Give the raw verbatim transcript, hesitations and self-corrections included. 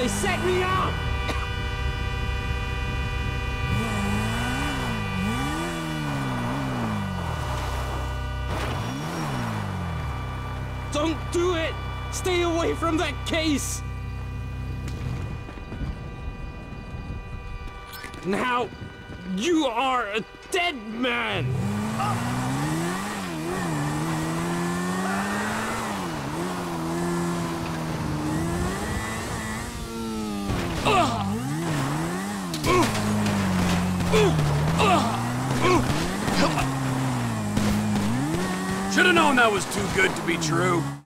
They set me up! Don't do it! Stay away from that case! Now, you are a dead man! Should've known that was too good to be true.